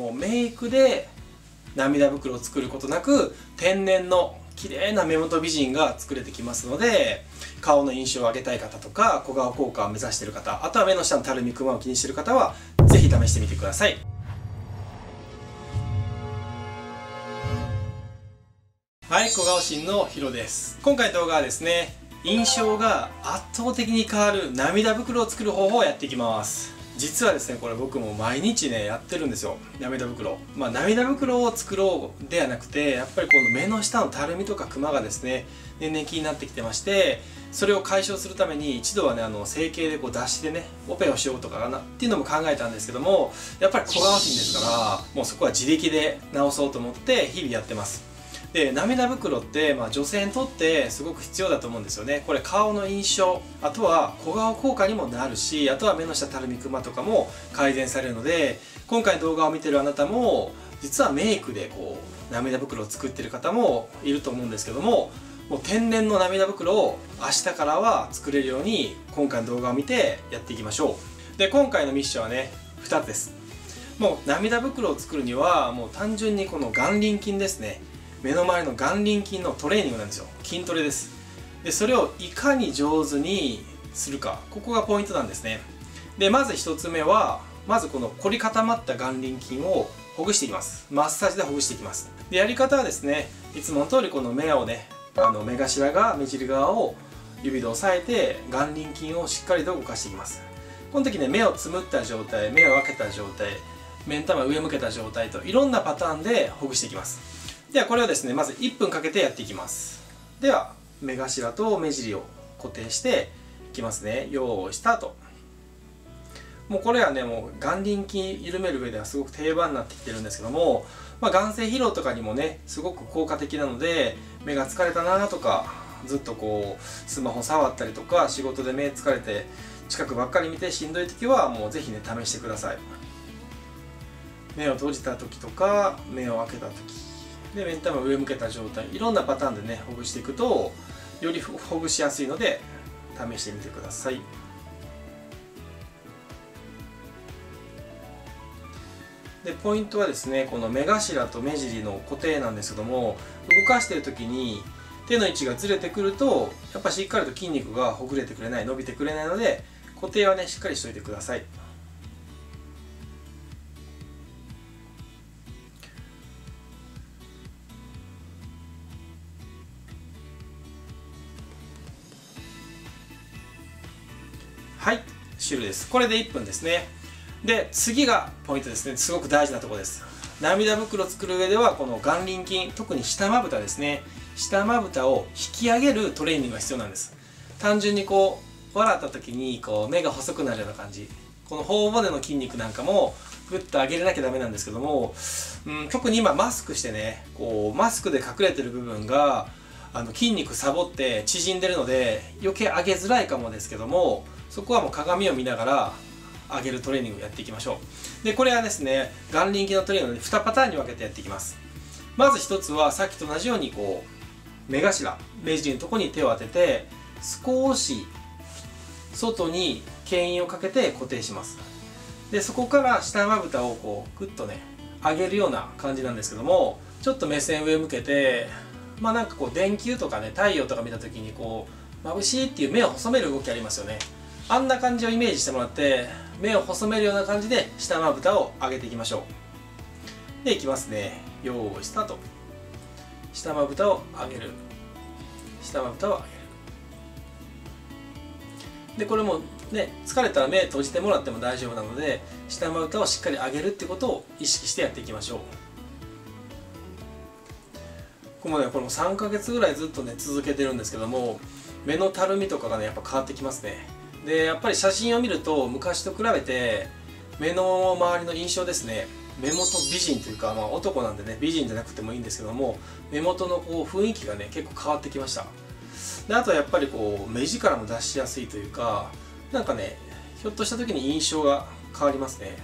もうメイクで涙袋を作ることなく天然の綺麗な目元美人が作れてきますので、顔の印象を上げたい方とか小顔効果を目指している方、あとは目の下のたるみクマを気にしている方は是非試してみてください。はい、小顔神のヒロです。今回の動画はですね、印象が圧倒的に変わる涙袋を作る方法をやっていきます。実はですね、これ僕も毎日ねやってるんですよ、涙袋。涙袋を作ろうではなくて、やっぱりこの目の下のたるみとかクマがですね年々気になってきてまして、それを解消するために一度はね整形でこう脱脂でねオペをしようとかなっていうのも考えたんですけども、やっぱり小顔神ですから、もうそこは自力で治そうと思って日々やってます。で、涙袋って、女性にとってすごく必要だと思うんですよね。これ顔の印象、あとは小顔効果にもなるし、あとは目の下たるみクマとかも改善されるので、今回の動画を見てるあなたも実はメイクでこう涙袋を作ってる方もいると思うんですけども、もう天然の涙袋を明日からは作れるように今回の動画を見てやっていきましょう。で、今回のミッションはね2つです。もう涙袋を作るにはもう単純にこの眼輪筋ですね、目の周りの眼輪筋のトレーニングなんですよ。筋トレです。で、それをいかに上手にするか、ここがポイントなんですね。で、まず1つ目は、まずこの凝り固まった眼輪筋をほぐしていきます。マッサージでほぐしていきます。で、やり方はですね、いつもの通りこの目をね、目頭が目尻側を指で押さえて眼輪筋をしっかりと動かしていきます。この時ね、目をつむった状態、目を開けた状態、目ん玉上向けた状態といろんなパターンでほぐしていきます。ではこれをですね、まず1分かけてやっていきます。では目頭と目尻を固定していきますね。よーいスタート。もうこれはね、もう眼輪筋緩める上ではすごく定番になってきてるんですけども、眼性疲労とかにもねすごく効果的なので、目が疲れたなとか、ずっとこうスマホ触ったりとか、仕事で目疲れて近くばっかり見てしんどい時はもうぜひね試してください。目を閉じた時とか目を開けた時で、目ん玉上向けた状態、いろんなパターンでねほぐしていくとよりほぐしやすいので試してみてください。で、ポイントはですね、この目頭と目尻の固定なんですけども、動かしている時に手の位置がずれてくるとやっぱしっかりと筋肉がほぐれてくれない、伸びてくれないので、固定はねしっかりしといてください。はい、終了です。これで1分ですね。で、次がポイントですね。すごく大事なところです。涙袋を作る上ではこの眼輪筋、特に下まぶたですね、下まぶたを引き上げるトレーニングが必要なんです。単純にこう笑った時にこう目が細くなるような感じ、この頬骨の筋肉なんかもグッと上げれなきゃダメなんですけども、特に今マスクしてね、こうマスクで隠れてる部分が筋肉サボって縮んでるので余計上げづらいかもですけども、そこはもう鏡を見ながら上げるトレーニングをやっていきましょう。で、これはですね、眼輪筋のトレーニングで2パターンに分けてやっていきます。まず1つはさっきと同じようにこう目頭、目尻のところに手を当てて少し外に牽引をかけて固定します。で、そこから下まぶたをこうグッとね上げるような感じなんですけども、ちょっと目線上向けて、なんかこう電球とかね太陽とか見た時にこう眩しいっていう目を細める動きありますよね。あんな感じをイメージしてもらって目を細めるような感じで下まぶたを上げていきましょう。で、いきますね。よーいスタート。下まぶたを上げる、下まぶたを上げる。で、これもね疲れたら目閉じてもらっても大丈夫なので、下まぶたをしっかり上げるってことを意識してやっていきましょう。これも3ヶ月ぐらいずっとね続けてるんですけども、目のたるみとかがねやっぱ変わってきますね。で、やっぱり写真を見ると昔と比べて目の周りの印象ですね、目元美人というか、男なんでね美人じゃなくてもいいんですけども、目元のこう雰囲気がね結構変わってきました。で、あとはやっぱりこう目力も出しやすいというか、なんかねひょっとした時に印象が変わりますね。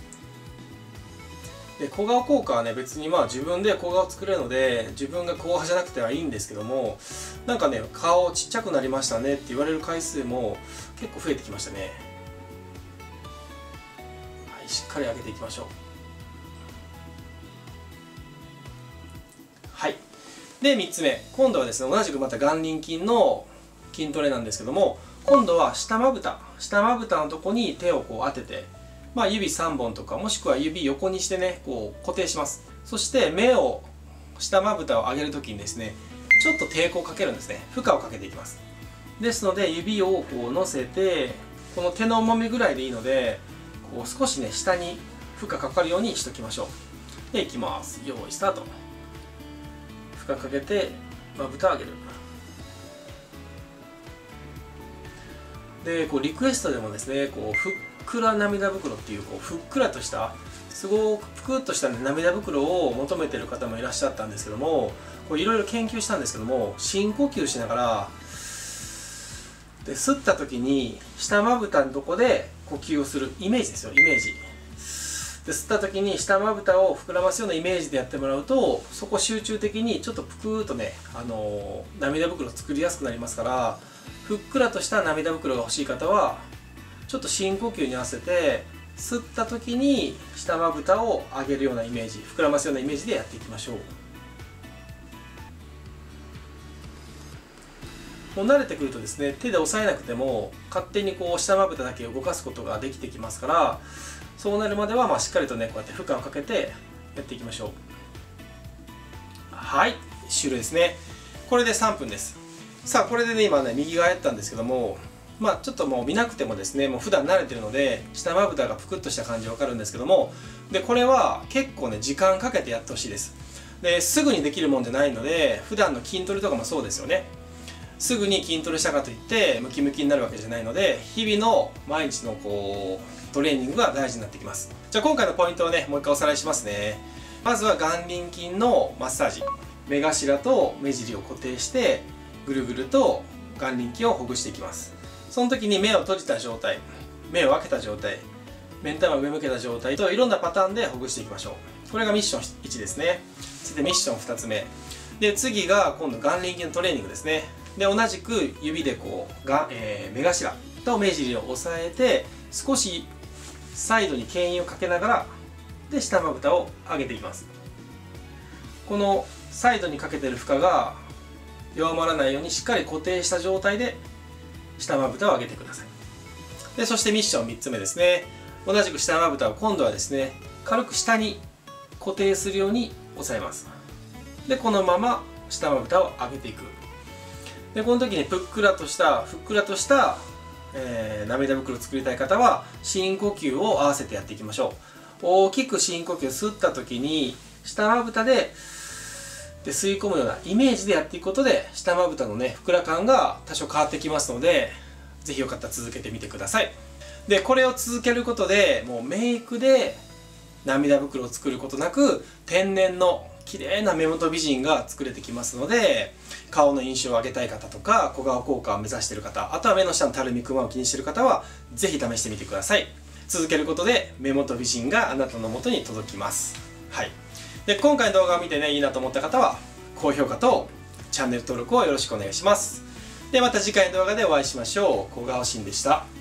で、小顔効果はね別に自分で小顔作れるので自分が小顔じゃなくてはいいんですけども、なんかね顔ちっちゃくなりましたねって言われる回数も結構増えてきましたね。はい、しっかり上げていきましょう。 はい。で3つ目、今度はですね同じくまた眼輪筋の筋トレなんですけども、今度は下まぶたのとこに手をこう当てて、指3本とかもしくは指横にしてねこう固定します。そして目を下まぶたを上げるときにですねちょっと抵抗をかけるんですね。負荷をかけていきます。ですので指をこう乗せて、この手の重みぐらいでいいのでこう少しね下に負荷かかるようにしときましょう。でいきます。用意スタート。負荷かけてまぶたを上げる。でこうリクエストでもですねこうふっくら涙袋っていうふっくらとしたすごくぷくっとした、涙袋を求めてる方もいらっしゃったんですけども、いろいろ研究したんですけども、深呼吸しながらで吸った時に下まぶたのとこで呼吸をするイメージですよ、イメージで吸った時に下まぶたを膨らますようなイメージでやってもらうと、そこ集中的にちょっとぷくーっとね、涙袋を作りやすくなりますから、ふっくらとした涙袋が欲しい方はちょっと深呼吸に合わせて吸った時に下まぶたを上げるようなイメージ、膨らますようなイメージでやっていきましょう。もう慣れてくるとですね、手で押さえなくても勝手にこう下まぶただけ動かすことができてきますから、そうなるまではしっかりとねこうやって負荷をかけてやっていきましょう。はい、終了ですね。これで3分です。さあこれでね今ね右側やったんですけども、ちょっともう見なくてもですね、もう普段慣れてるので下まぶたがぷくっとした感じわかるんですけども、でこれは結構ね時間かけてやってほしいです。ですぐにできるもんじゃないので、普段の筋トレとかもそうですよね。すぐに筋トレしたかといってムキムキになるわけじゃないので、日々の毎日のトレーニングが大事になってきます。じゃあ今回のポイントをねもう一回おさらいしますね。まずは眼輪筋のマッサージ、目頭と目尻を固定してぐるぐると眼輪筋をほぐしていきます。その時に目を閉じた状態、目を開けた状態、目ん玉を上向けた状態といろんなパターンでほぐしていきましょう。これがミッション1ですね。そしてミッション2つ目で、次が今度眼輪筋のトレーニングですね。で同じく指で目頭と目尻を押さえて少しサイドに牽引をかけながらで下まぶたを上げていきます。このサイドにかけてる負荷が弱まらないようにしっかり固定した状態で下まぶたを上げてください。でそしてミッション3つ目ですね。同じく下まぶたを今度はですね軽く下に固定するように押さえます。でこのまま下まぶたを上げていく。でこの時にふっくらとした涙袋を作りたい方は深呼吸を合わせてやっていきましょう。大きく深呼吸を吸った時に下まぶたで吸い込むようなイメージでやっていくことで下まぶたのねふっくら感が多少変わってきますので、ぜひよかったら続けてみてください。でこれを続けることでもうメイクで涙袋を作ることなく天然の綺麗な目元美人が作れてきますので、顔の印象を上げたい方とか小顔効果を目指している方、あとは目の下のたるみクマを気にしている方はぜひ試してみてください。続けることで目元美人があなたの元に届きます。はい。で今回の動画を見てねいいなと思った方は高評価とチャンネル登録をよろしくお願いします。でまた次回の動画でお会いしましょう。小顔しんでした。